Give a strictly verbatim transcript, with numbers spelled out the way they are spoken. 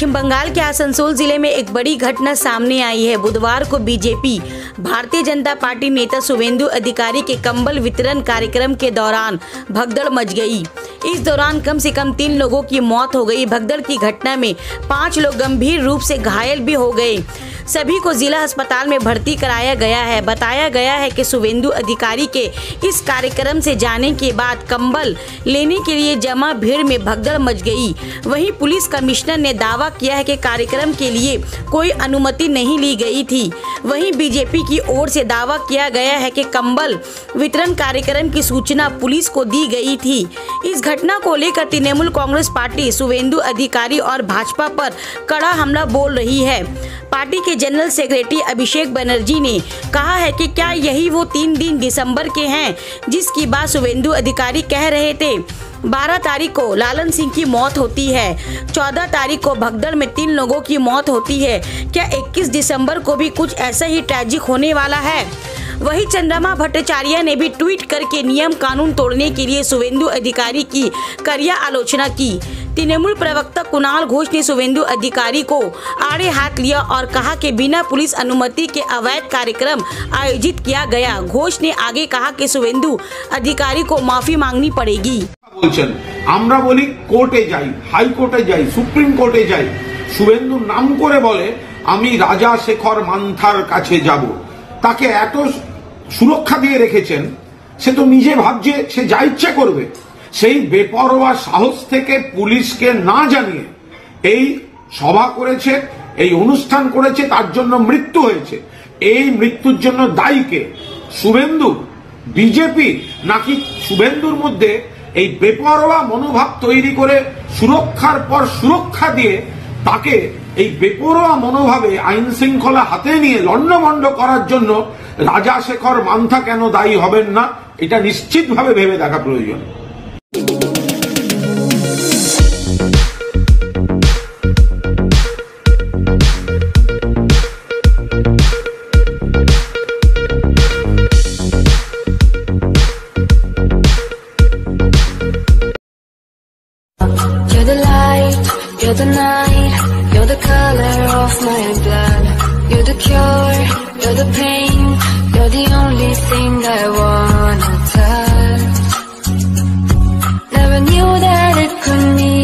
पश्चिम बंगाल के आसनसोल जिले में एक बड़ी घटना सामने आई है। बुधवार को बीजेपी भारतीय जनता पार्टी नेता शुभेंदु अधिकारी के कंबल वितरण कार्यक्रम के दौरान भगदड़ मच गई। इस दौरान कम से कम तीन लोगों की मौत हो गई। भगदड़ की घटना में पाँच लोग गंभीर रूप से घायल भी हो गए। सभी को जिला अस्पताल में भर्ती कराया गया है। बताया गया है कि शुभेंदु अधिकारी के इस कार्यक्रम से जाने के बाद कंबल लेने के लिए जमा भीड़ में भगदड़ मच गई। वहीं पुलिस कमिश्नर ने दावा किया है कि कार्यक्रम के लिए कोई अनुमति नहीं ली गई थी। वहीं बीजेपी की ओर से दावा किया गया है कि कंबल वितरण कार्यक्रम की सूचना पुलिस को दी गई थी। इस घटना को लेकर तृणमूल कांग्रेस पार्टी शुभेंदु अधिकारी और भाजपा पर कड़ा हमला बोल रही है। पार्टी के जनरल सेक्रेटरी अभिषेक बनर्जी ने कहा है कि क्या यही वो तीन दिन दिसंबर के हैं जिसकी बात शुभेंदु अधिकारी कह रहे थे। बारह तारीख को लालन सिंह की मौत होती है, चौदह तारीख को भगदड़ में तीन लोगों की मौत होती है। क्या इक्कीस दिसंबर को भी कुछ ऐसा ही ट्रैजिक होने वाला है? वहीं चंद्रमा भट्टाचार्य ने भी ट्वीट करके नियम कानून तोड़ने के लिए शुभेंदु अधिकारी की कड़िया आलोचना की। तृणमूल प्रवक्ता कुणाल घोष ने शुभेंदु अधिकारी को आड़े हाथ लिया और कहा कि बिना पुलिस अनुमति के अवैध कार्यक्रम आयोजित किया गया। घोष ने आगे कहा कि शुभेंदु अधिकारी को माफी मांगनी पड़ेगी। বলছেন আমরা বলি কোর্টে যাই, হাই কোর্টে যাই, সুপ্রিম কোর্টে যাই। শুভেন্দু নাম করে বলে আমি রাজা শেখর মান্থার কাছে যাব। তাকে এত সুরক্ষা দিয়ে রেখেছেন, সে তো নিজে ভাবছে সে যা ইচ্ছা করবে। সেই বেপরোয়া সাহস থেকে পুলিশকে না জানিয়ে এই সভা করেছে, এই অনুষ্ঠান করেছে, তার জন্য মৃত্যু হয়েছে। এই মৃত্যুর জন্য দায়ী কে? শুভেন্দু, বিজেপি, নাকি শুভেন্দুর মধ্যে এই বেপরোয়া মনোভাব তৈরি করে সুরক্ষার পর সুরক্ষা দিয়ে তাকে এই বেপরোয়া মনোভাবে আইন শৃঙ্খলা হাতে নিয়ে লন্ডভন্ড করার জন্য রাজা শেখর মান্থা কেন দায়ী হবেন না? এটা নিশ্চিতভাবে ভেবে দেখা প্রয়োজন। You're the light, you're the night, you're the color of my blood. You're the cure, you're the pain, you're the only thing I wanna touch. Never knew that it could mean